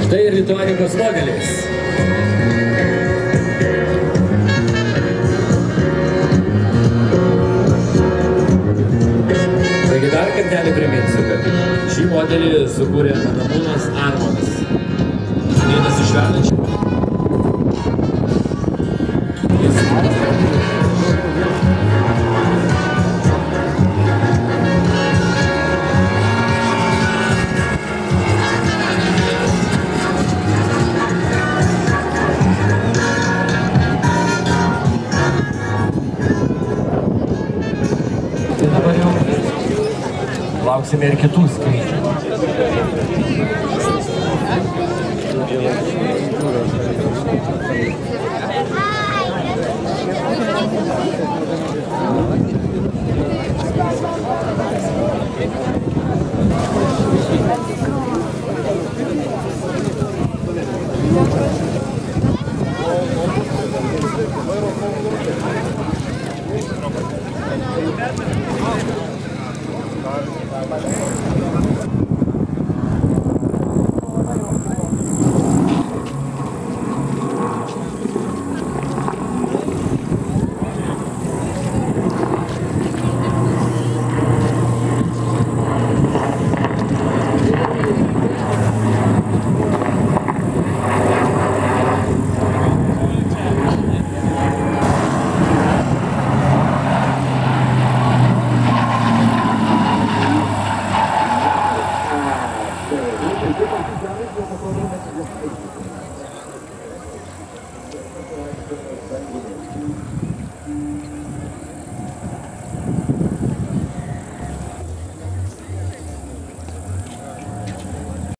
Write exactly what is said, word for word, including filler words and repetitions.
Štai ir Lituanikos modelis. Taigi dar kartelį priminsiu, kad šį modelį sukūrė Ramūnas Armonas. Vienas iš vedančių. Lauksime ir kitų skrydžių.